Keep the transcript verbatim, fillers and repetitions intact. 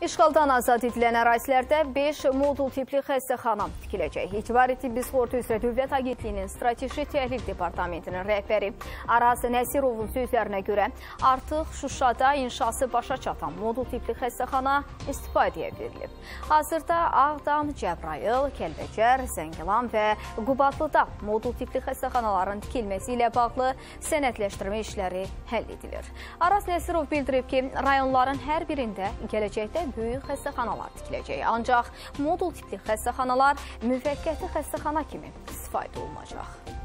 İşğaldan azad edilən ərazilərdə beş modul tipli xəstəxana tikiləcək. İcbari tibbi sığorta üzrə Dövlət Agentliyinin Strateji Təhlil Departamentinin rəhbəri Araz Nəsirovun sözlərinə görə artıq Şuşada inşası başa çatan modul tipli xəstəxana istifadəyə verilib. Hazırda Ağdam, Cəbrayıl, Kəlbəcər, Zəngilan və Qubadlıda modul tipli xəstəxanaların tikilməsi ilə bağlı sənədləşdirmə işləri həll edilir. Araz Nəsirov bildirib ki, rayonların hər birində gələcəkdə böyük xəstəxanalar tikiləcək. Ancaq modul tipli xəstəxanalar müvəqqəti xəstəxana kimi istifadə olunacaq.